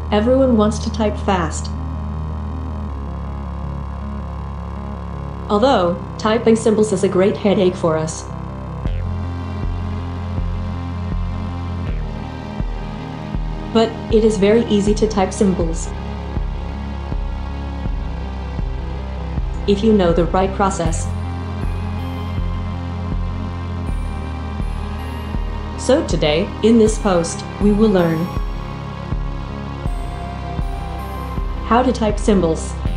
Everyone wants to type fast. Although, typing symbols is a great headache for us. But it is very easy to type symbols if you know the right process. So today, in this post, we will learn how to type symbols.